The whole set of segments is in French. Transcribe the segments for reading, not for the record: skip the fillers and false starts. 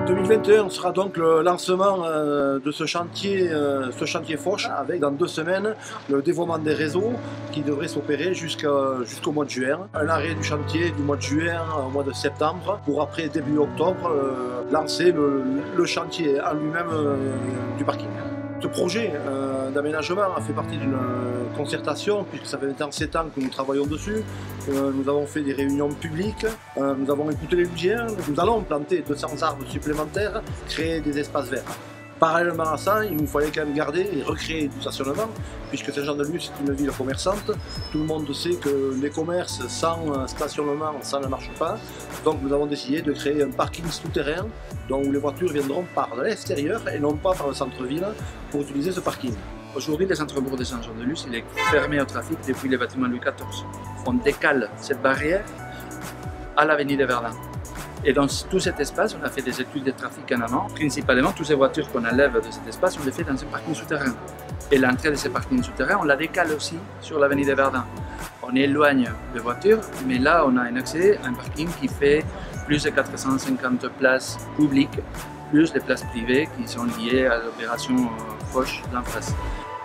2021 sera donc le lancement de ce chantier Foch, avec dans 2 semaines le dévoiement des réseaux qui devrait s'opérer jusqu'au mois de juin. Un arrêt du chantier du mois de juin au mois de septembre pour après début octobre lancer le chantier en lui-même du parking. Ce projet d'aménagement a fait partie d'une concertation, puisque ça fait maintenant 7 ans que nous travaillons dessus. Nous avons fait des réunions publiques, nous avons écouté les Louisiens, nous allons planter 200 arbres supplémentaires, créer des espaces verts. Parallèlement à ça, il nous fallait quand même garder et recréer du stationnement, puisque Saint-Jean-de-Luz est une ville commerçante. Tout le monde sait que les commerces sans stationnement, ça ne marche pas. Donc nous avons décidé de créer un parking souterrain, où les voitures viendront par l'extérieur et non pas par le centre-ville pour utiliser ce parking. Aujourd'hui, le centre-bourg de Saint-Jean-de-Luz est fermé au trafic depuis le bâtiment Louis XIV. On décale cette barrière à l'avenue de Verdun. Et dans tout cet espace, on a fait des études de trafic en amont. Principalement, toutes ces voitures qu'on enlève de cet espace, on les fait dans un parking souterrain. Et l'entrée de ce parking souterrain, on la décale aussi sur l'avenue de Verdun. On éloigne les voitures, mais là, on a un accès à un parking qui fait plus de 450 places publiques, plus les places privées qui sont liées à l'opération Foch d'en face.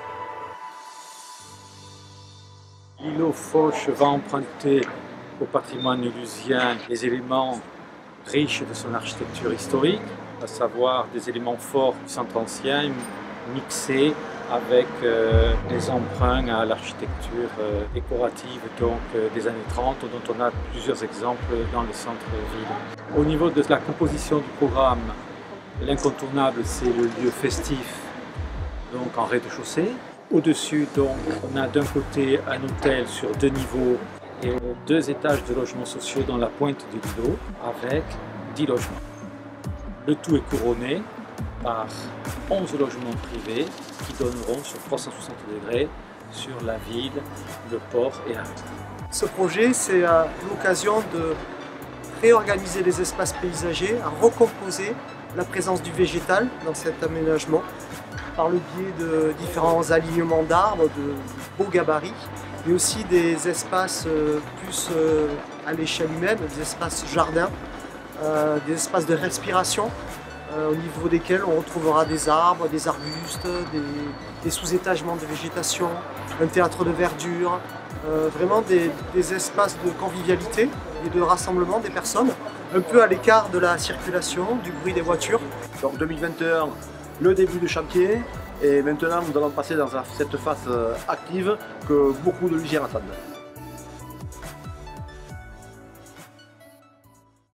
L'îlot Foch va emprunter au patrimoine lusien les éléments riches de son architecture historique, à savoir des éléments forts du centre ancien mixés avec des emprunts à l'architecture décorative des années 30, dont on a plusieurs exemples dans le centre-ville. Au niveau de la composition du programme, l'incontournable, c'est le lieu festif, donc en rez-de-chaussée. Au-dessus, donc, on a d'un côté un hôtel sur 2 niveaux et 2 étages de logements sociaux dans la pointe de l'îlot, avec 10 logements. Le tout est couronné par 11 logements privés qui donneront sur 360 degrés sur la ville, le port et la mer. Ce projet, c'est l'occasion de réorganiser les espaces paysagers, à recomposer la présence du végétal dans cet aménagement par le biais de différents alignements d'arbres de beaux gabarits, mais aussi des espaces plus à l'échelle humaine, des espaces jardins, des espaces de respiration au niveau desquels on retrouvera des arbres, des arbustes, des sous-étagements de végétation, un théâtre de verdure, vraiment des espaces de convivialité et de rassemblement des personnes, un peu à l'écart de la circulation, du bruit des voitures. Donc 2021, le début du chantier, et maintenant nous allons passer dans cette phase active que beaucoup de Louisiens attendent.